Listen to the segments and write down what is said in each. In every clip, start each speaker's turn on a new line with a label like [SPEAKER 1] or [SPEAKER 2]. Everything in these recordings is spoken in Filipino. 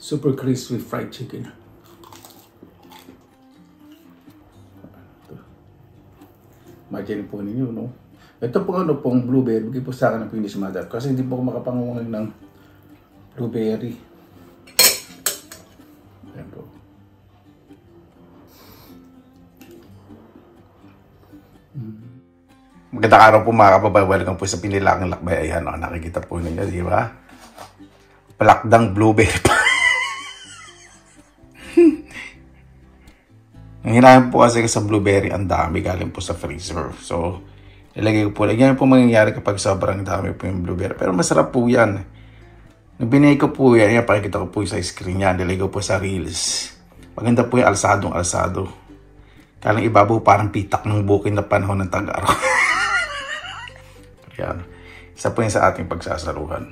[SPEAKER 1] super crispy fried chicken. Imagine po ninyo, no? Ito po ano pong blueberry, bigay po sa akin ng Finnish mother kasi hindi po ako makapangungunan ng blueberry. Ayan po. Magandang araw po mga kababayan. Welcome po sa Pinilaking Lakbay. Ayan, nakikita po ninyo, di ba? Palakdang blueberry pa. Ang hinahin po kasi sa blueberry, ang dami galing po sa freezer. So, nilagay ko po. Yan po mangyayari kapag sobrang dami po yung blueberry. Pero masarap po yan. Nung binigay ko po yan, pakikita ko po sa screen yan. Nilagay ko po sa reels. Maganda po yung alsadong-alsado. Kalang ibabaw parang pitak ng bukid na panahon ng tag-araw. Yan. Isa po yan sa ating pagsasaluhan.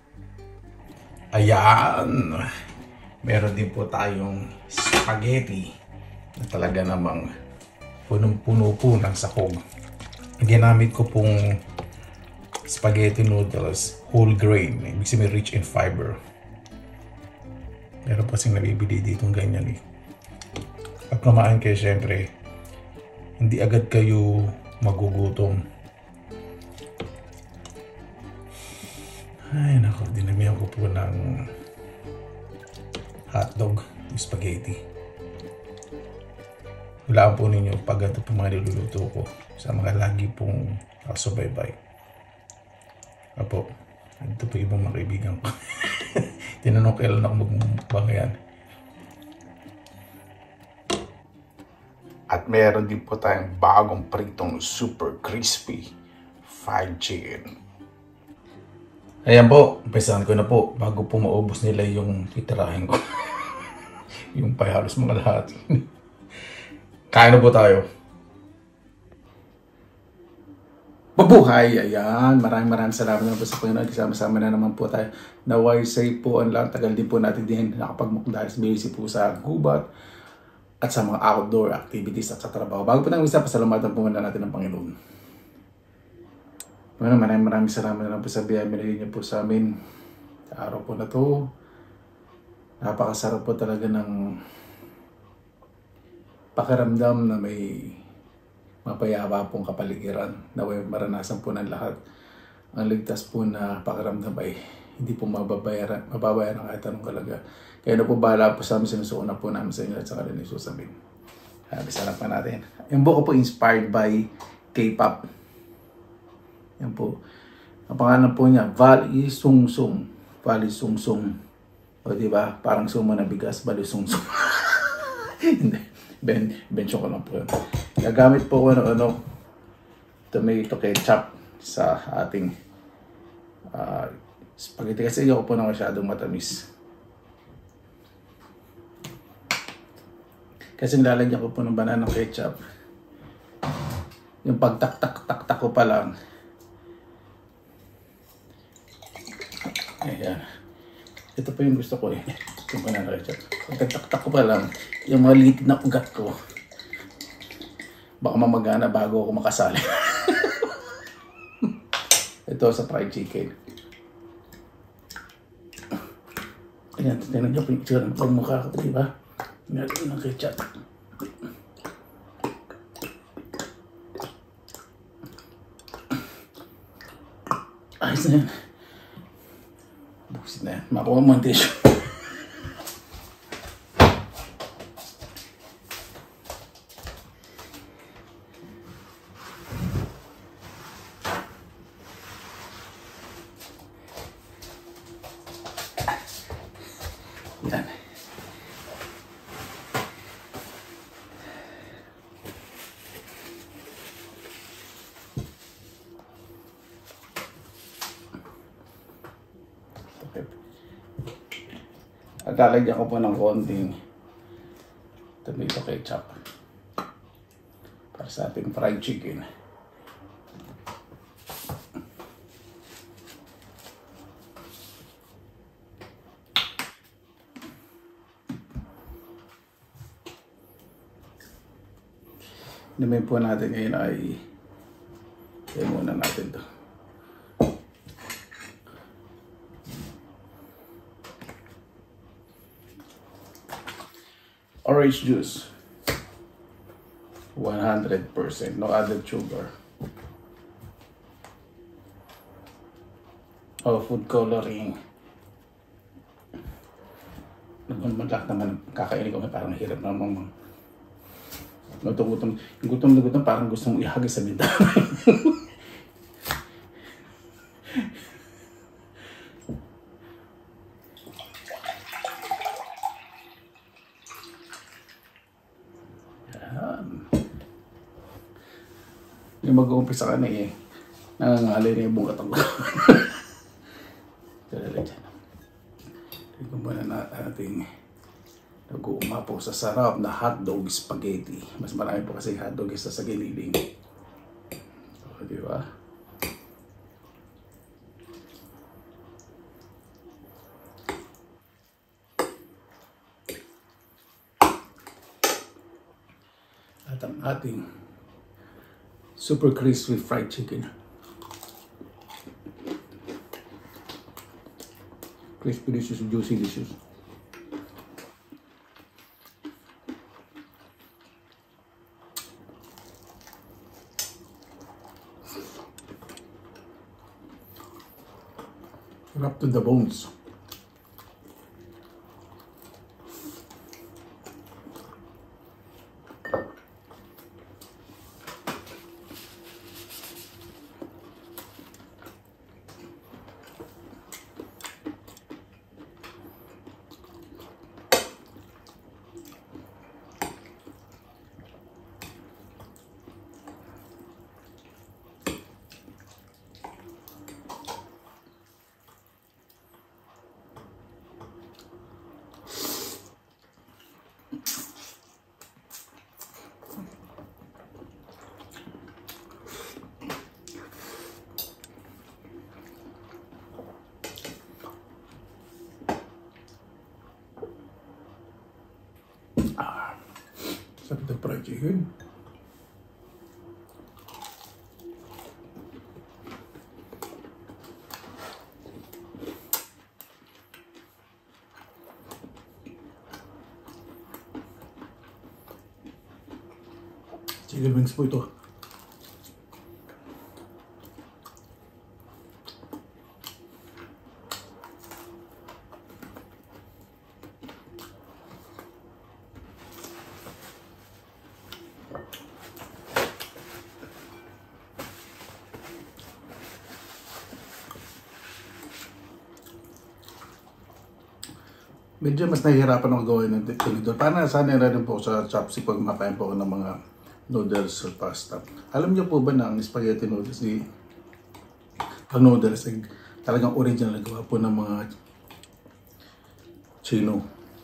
[SPEAKER 1] Ayan. Meron din po tayong spaghetti na talaga namang punong-puno po ng sahog. Ginamit ko pong spaghetti noodles, whole grain. Ibig sabihin rich in fiber. Meron pa siyang nabibili ditong ganyan eh. Pag kumain kayo, syempre, hindi agad kayo magugutom. Ay nako, dinamihan ko po ng hotdog, yung spaghetti. Hulaan po ninyo pag ito po mga niluluto ko sa mga lagi pong kasubaybay. Apo, ito po ibang mga kaibigan ko. Tinanong kailan ako magmumukbang yan. At meron din po tayong bagong pritong super crispy fried chicken. Ayan po, umpisahan ko na po bago po maubos nila yung titirahin ko. Yung pahalos mga lahat. Kain na po tayo. Mabuhay! Ayan, maraming salamat na po sa Panginoon. Kasama-sama na naman po tayo. Naway safe po ang lang. Tagal din po natin din nakapagmukdalis busy po sa gubat at sa mga outdoor activities at sa trabaho. Bago po tayo isa, pasalamatan po muna natin ng Panginoon. Maraming salamat na po sa biyaya binigay niyo po sa amin sa araw po na to. Napakasarap po talaga ng pakiramdam na may mapayapa pong kapaligiran na maranasan po ng lahat. Ang ligtas po na pakiramdam ay hindi po mababayaran kahit anong kalaga. Kaya na po bahala po sa amin, sinusuuna po namin sa inyo at sa kanila ni Jesus. Amen. Bisa lang pa natin. Yung buko po inspired by K-pop. Yan po. Ang pangalan po niya, Valley Sung Sung. Valley Sung Sung. O diba? Parang sumo na bigas, Valley Sung Sung. Hindi. Benchon ko lang po yun. Gagamit po ko ng tomato ketchup sa ating spaghetti. Kasi ayoko po na masyadong matamis. Kasi nilalagyan ko po ng banana ketchup. Yung pagtak-tak ko pa lang. Ayan. Ito po yung gusto ko eh. Yung banana ketchup. Pagtak ko pa lang, yung mga liit na ugat ko, baka mamagana bago ako makasali. Ito sa fried chicken. Ayan, tinan nyo po yung itsura ng pagmukha ko, diba? Meron ng ketchup. Ayos na yan. Buksin na yan. Makuha mo ang tissue. Yan. Okay. At lalagyan ko po ng konting tomato ketchup para sa ating fried chicken. Namin po natin ngayon ay kaya muna natin to. Orange juice. 100%. No added sugar. Oh, food coloring. Lahat naman kakainin ko, parang hirap naman. Gutom na gutom, parang gusto mong ihagis sa bintana. Yan. Yung mag-uumpisa ka na eh, nangangalay na yung buong katang ko. Tignan muna natin nag-uumapaw sa sarap na hotdog spaghetti. Mas marami po kasi hotdog isa sa giniling. So, di ba? At ang ating super crispy fried chicken. Crispy, delicious, juicy, delicious. Wrapped to the bones. Sarap ng fried chicken. Chicken wings po ito. Medyo mas nahihirapan ako gawin ng tinidor. Parang nasanay na rin po sa chopstick pag makain po ako ng mga noodles or pasta. Alam niyo po ba na ang spaghetti noodles ang noodles ay talagang original na gawa po ng mga Chino.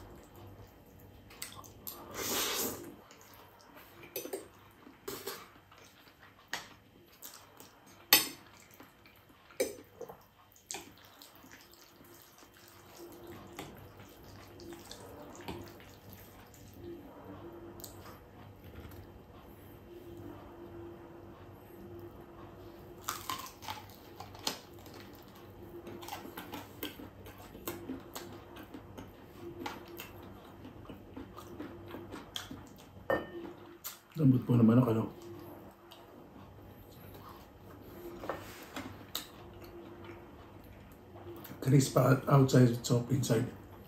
[SPEAKER 1] Lambot po naman ako, no? Crisp outside, soft inside.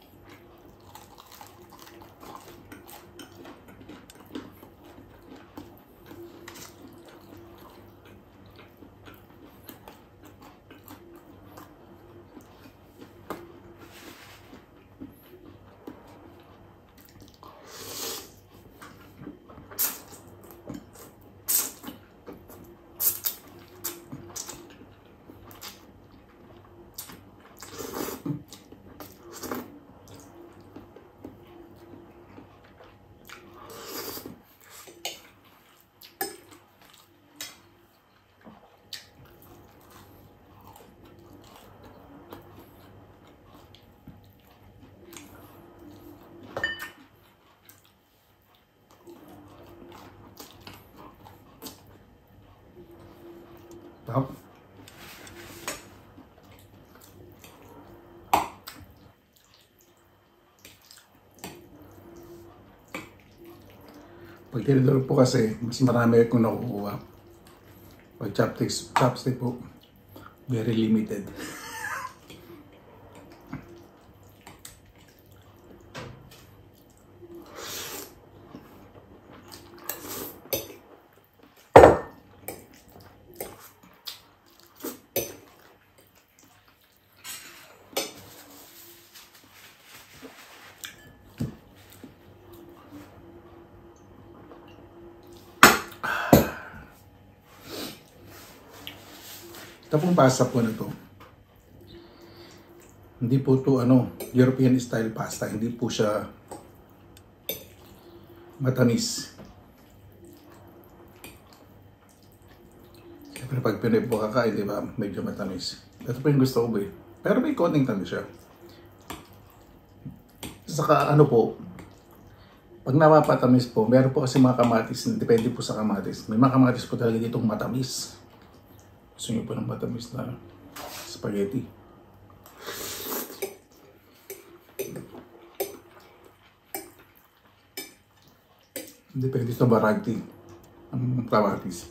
[SPEAKER 1] Tap. Pag tinidor po kasi, mas marami akong nakukuha. Pag chopstick po, very limited. Ito pong pasta po na to. Hindi po to European style pasta. Hindi po siya matamis. Siyempre pag Pinoy po kakain, di ba? Medyo matamis. Ito po yung gusto ko pero may konting tamis siya. Saka po, pag napapatamis po, meron po kasi mga kamatis, depende po sa kamatis. May mga kamatis po talaga ditong matamis. Gusto nyo po ng matamis na spaghetti. Depende sa variety ng kamatis.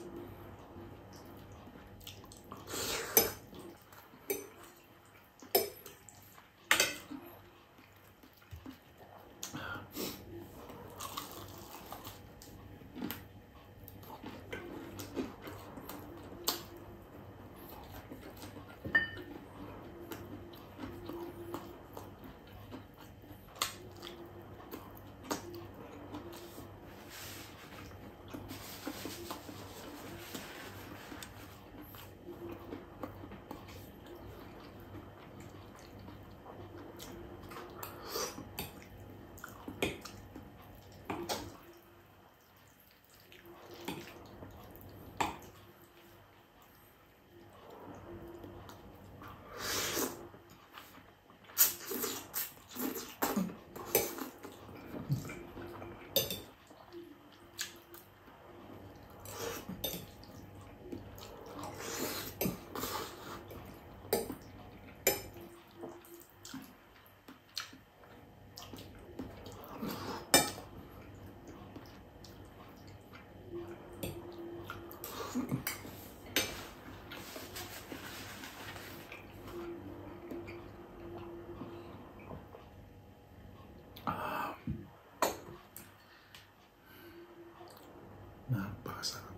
[SPEAKER 1] Napakasarap.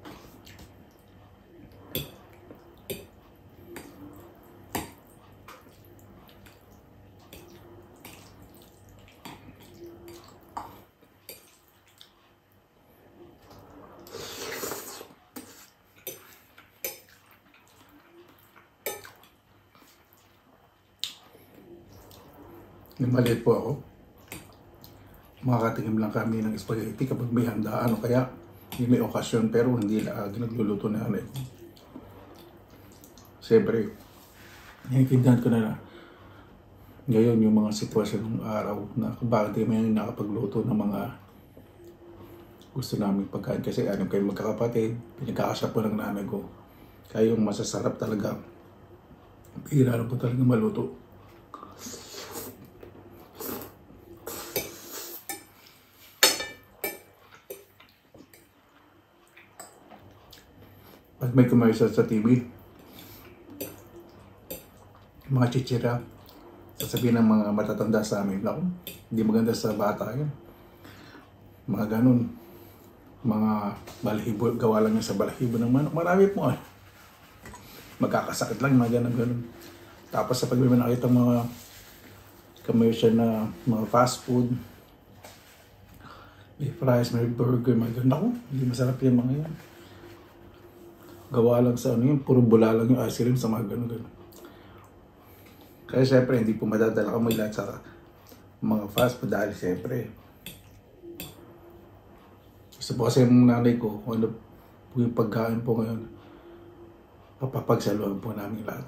[SPEAKER 1] Maliit po ako. Makakatingin lang kami ng spaghetti kapag may handaan o kaya hindi may okasyon, pero hindi lagi nagluluto na ano. Siyempre, naiintindihan ko na ngayon yung mga sitwasyon ng araw na kung bakit may nakapagluto ng mga gusto namin pagkain. Kasi alam kayo magkakapatid, pinagkakasya po ng nanay ko. Kaya yung masasarap talaga, bihira na po talaga maluto. Pag may commercial sa TV, mga chichira, sasabihin ng mga matatanda sa amin, naku, hindi maganda sa bata yun. Mga ganun, mga balahibo, gawa lang yan sa balahibo ng manok. Marami po magkakasakit lang, mga ganun. Tapos sa pag may nakita mga commercial na mga fast food, may fries, may burger, mga ganun. Naku, hindi masarap yung mga yan. Gawa lang sa puro bula lang yung ice cream sa mga ganun. Kaya syempre, hindi po madadala kami lahat sa mga fast food dahil syempre. Gusto po kasi yung nanay ko, kung ano po yung pagkain po ngayon, papapagsaluhan po namin lahat.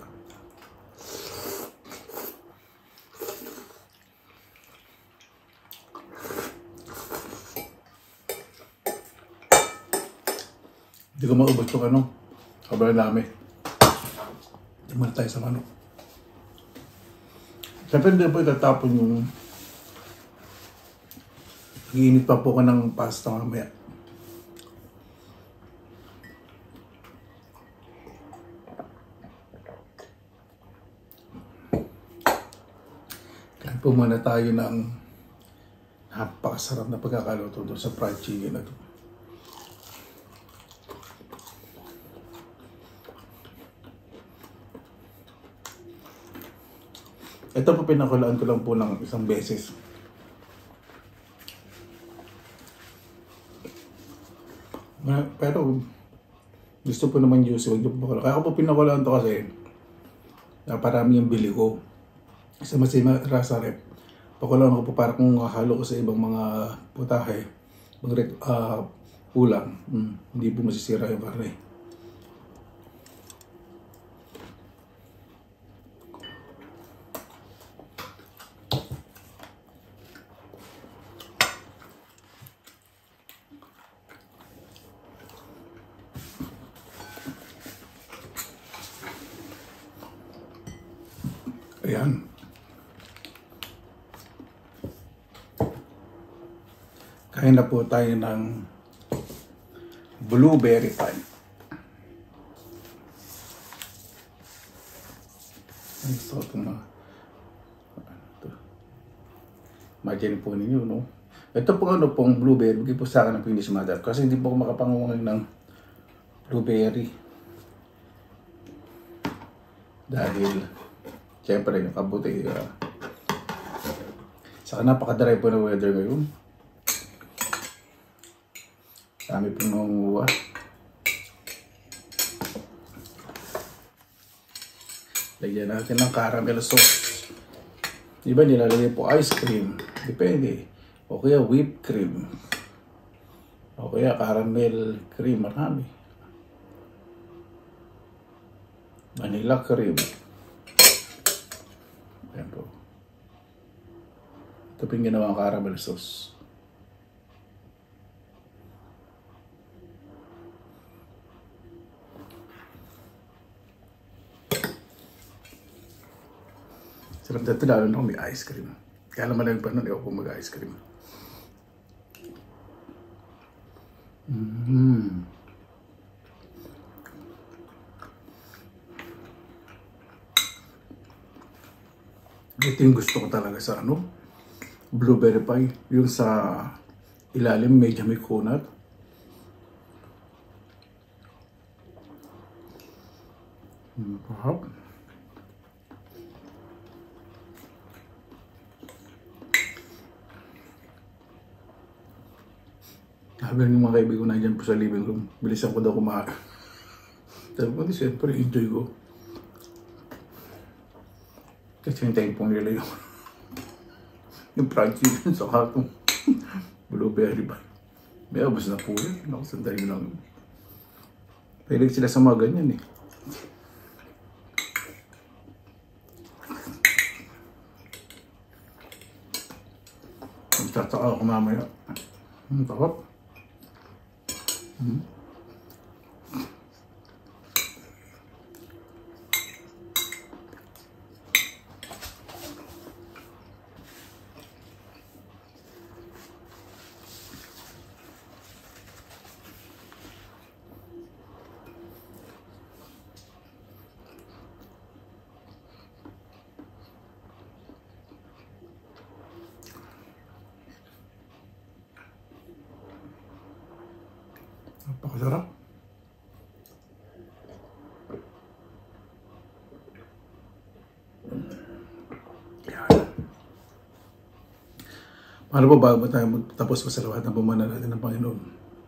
[SPEAKER 1] Hindi ko maubos yung sobrang dami. Tumala tayo sa manok. Siyempre hindi po itatapon yung nag-iinit pa po ko ng pasta mamaya. po muna tayo ng napakasarap na pagkakaluto doon sa fried chicken na to. Ito po pinakulaan ko lang po ng isang beses. Pero gusto po naman juicy, wag niyo po pakulaan. Kaya ako po pinakulaan to kasi naparami yung bili ko. Isa masima rasa rep. Pakulaan ko po para kung halo ko sa ibang mga putahe, ulam, hindi po masisira yung karne. Ayan. Kain na po tayo ng blueberry pie. Gusto ko imagine po ninyo, no? Ito po pong blueberry, bigay po sa akin ng Finnish mother kasi hindi po ako makapangungunan ng blueberry. Dahil siyempre, yung kabuti, saka napaka-dry po ng weather ngayon. Dami po nangunguha. Lagyan natin ng caramel sauce. Iba nilalagay po ice cream. Depende. O kaya whipped cream. O kaya caramel cream. Marami. Vanilla cream. Ayan po. Ito po yung ginawang caramel sauce. Sarap dito lalo na kung may ice cream. Kaya naman lang pa nun, ayaw po mag-ice cream. Ito yung gusto ko talaga sa blueberry pie. Yung sa ilalim medyo may kunat. Mahap. Sabi ng mga kaibigan ko na dyan po sa living room, bilisan ko daw kumain. Sabi ko, siyempre enjoy ko. Kasi hintayin pong nila yung fried chicken sa katong blueberry ba. May abos na po yun. Nakasandali lang. Pwede sila sa mga ganyan eh. Magtataka ako mamaya. Takot. Napakasarap. Paano po bago tayo magtapos sa lahat ng pumana natin ng Panginoon?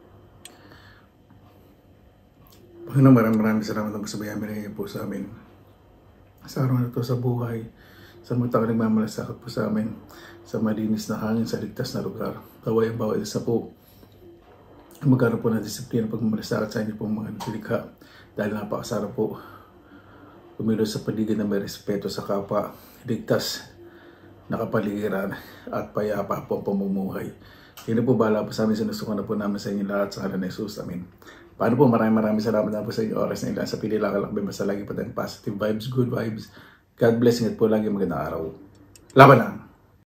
[SPEAKER 1] Panginoon, maraming salamat ang kasabayan binigay po sa amin. Sa araw na ito sa buhay, sa magtaka nagmamalasakit po sa amin, sa malinis na hangin, sa ligtas na lugar. Kaway ang bawat isa po. Magkaroon po ng disiplina pagmamalasakit sa inyo pong mga nilikha. Dahil napakasarap po kumilos sa paligid na may respeto sa kapwa, ligtas na kapaligiran at payapa po ang pamumuhay. Hindi po bahala po sa amin, sinusukan na po namin sa inyo lahat sa ngalan ni Jesus. Amin. Paano po, maraming salamat na po sa inyo oras na ilan sa pili lakalakbay. Basta lagi po tayong positive vibes, good vibes. God bless, ingat po lagi, magandang araw. Laban na!